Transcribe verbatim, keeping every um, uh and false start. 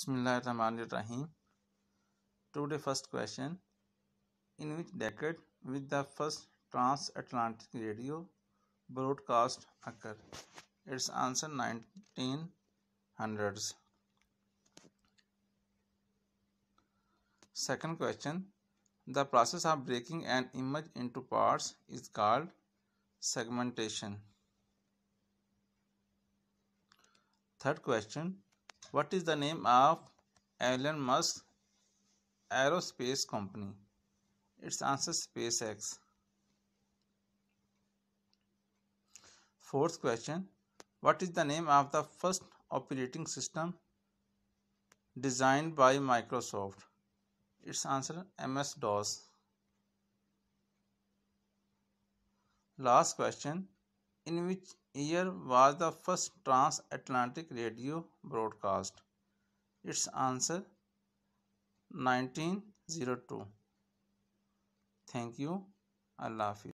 Bismillahirrahmanirrahim. Today first question. In which decade will the first transatlantic radio broadcast occur? Its answer nineteen hundreds. Second question. The process of breaking an image into parts is called segmentation. Third question. What is the name of Elon Musk's aerospace company? Its answer SpaceX. Fourth question. What is the name of the first operating system designed by Microsoft? Its answer M S DOS. Last question. In which year was the first transatlantic radio broadcast? Its answer nineteen oh two. Thank you. Allah Hafiz.